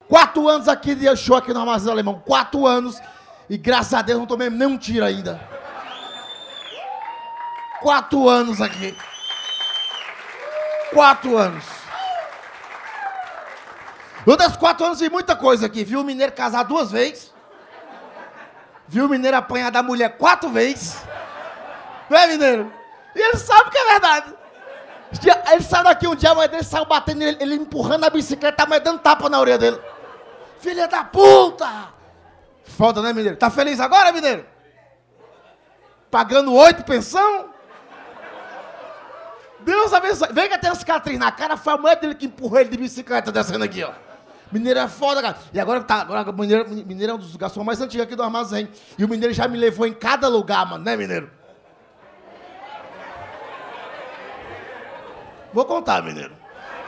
4 anos aqui de show aqui no Armazém do Alemão. 4 anos. E graças a Deus não tomei nenhum tiro ainda. 4 anos aqui. 4 anos. Eu desses 4 anos vi muita coisa aqui. Vi o mineiro casar 2 vezes. Vi o mineiro apanhar da mulher 4 vezes. Não é, mineiro? E ele sabe que é verdade. Ele saiu daqui um dia, a mãe dele saiu batendo nele, ele empurrando a bicicleta, a mãe dando tapa na orelha dele. Filha da puta! Foda, né, mineiro? Tá feliz agora, mineiro? Pagando 8 pensão? Deus abençoe. Vem que tem uma cicatriz na cara, foi a mãe dele que empurrou ele de bicicleta descendo aqui, ó. Mineiro é foda, cara. E agora o mineiro é um dos garçons mais antigos aqui do armazém. E o mineiro já me levou em cada lugar, mano, né, mineiro? Vou contar, mineiro.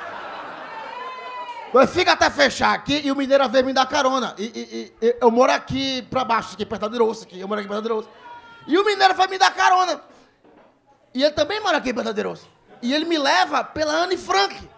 Fica até fechar aqui e o mineiro veio me dar carona. Eu moro aqui pra baixo, aqui perto da Deroça, aqui. Eu moro aqui perto da Deroça. E o mineiro vai me dar carona. E ele também mora aqui perto da Deroça. E ele me leva pela Anne Frank.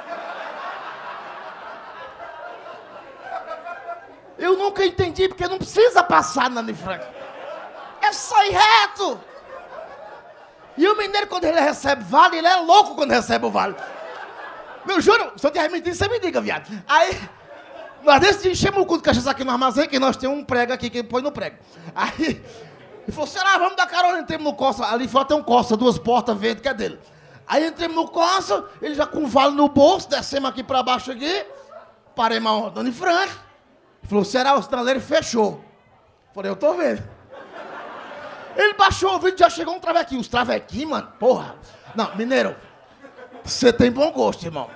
Eu nunca entendi, porque não precisa passar na Anne Frank. É só ir reto. E o mineiro, quando ele recebe vale, ele é louco quando recebe o vale. Eu juro, se eu te arrepentir, você me diga, viado. Aí, nós decidimos enchemos o cu de cachaça aqui no armazém, que nós temos um prego aqui que põe no prego. Aí, ele falou, será, vamos dar carona, entremos no Corsa. Ali fora tem um Corsa, 2 portas verdes, que é dele. Aí entremos no Corsa, ele já com o vale no bolso, descemos aqui pra baixo aqui, paremos a Dona Frank. Ele falou, será, o sinaleiro fechou. Falei, eu tô vendo. Ele baixou o vídeo, já chegou um travequinho. Os travequinhos, mano, porra. Não, mineiro, você tem bom gosto, irmão.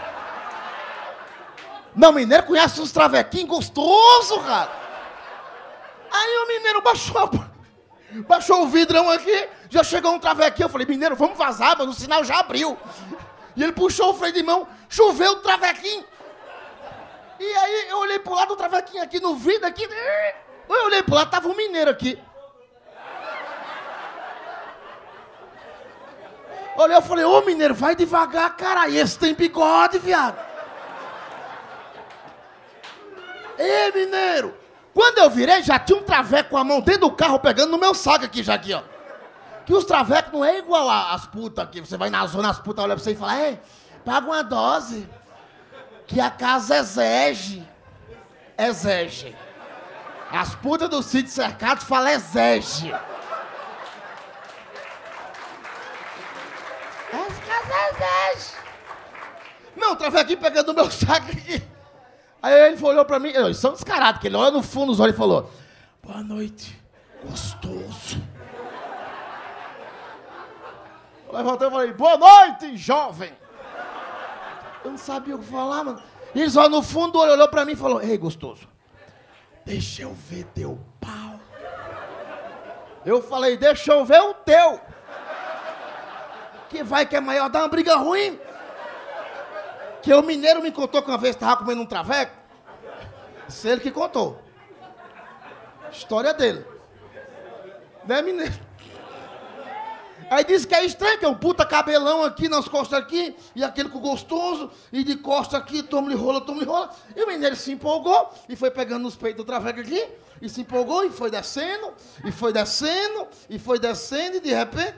Não, mineiro conhece uns travequinhos gostosos, cara. Aí o mineiro baixou o vidrão aqui, já chegou um travequinho. Eu falei, mineiro, vamos vazar, mano, o sinal já abriu. E ele puxou o freio de mão, choveu o travequinho. E aí eu olhei pro lado do travequinho aqui no vidro, aqui. Eu olhei pro lado, tava um mineiro aqui. Olha, eu falei, ô mineiro, vai devagar, caralho, esse tem bigode, viado. Ei, mineiro, quando eu virei, já tinha um traveco com a mão dentro do carro, pegando no meu saco aqui, já aqui, ó. Que os travecos não é igual às putas aqui, você vai na zona, as putas olham pra você e falam, ei, paga uma dose, que a casa exige. Exige. As putas do sítio cercado falam exige. Não, o travequinho pegando o meu saco aqui. Aí ele olhou pra mim, eles são descarados, porque ele olha no fundo dos olhos e falou, boa noite, gostoso. Eu levantei e falei, boa noite, jovem. Eu não sabia o que falar, mano. E eles olham no fundo do olho, olhou pra mim e falou, ei, gostoso, deixa eu ver teu pau. Eu falei, deixa eu ver o teu. Que vai que é maior, dá uma briga ruim. Que o mineiro me contou que uma vez estava comendo um traveco. Isso é ele que contou. História dele. Né, mineiro? Aí disse que é estranho, que é um puta cabelão aqui nas costas aqui, e aquele com gostoso, e de costa aqui, toma-lhe rola, toma-lhe rola. E o mineiro se empolgou, e foi pegando nos peitos do traveco aqui, e se empolgou, e foi descendo, e foi descendo, e foi descendo, e de repente...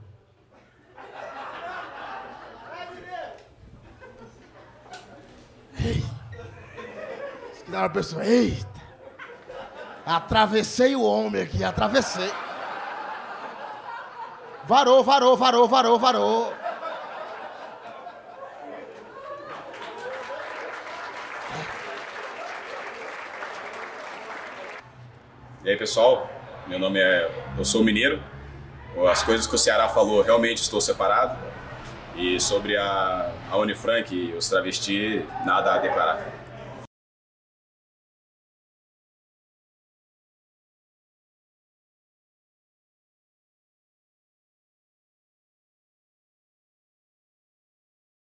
Da hora a pessoa, eita, atravessei o homem aqui, atravessei. Varou. E aí, pessoal, eu sou mineiro. As coisas que o Ceará falou, realmente estou separado. E sobre a Anne Frank e os travestis, nada a declarar.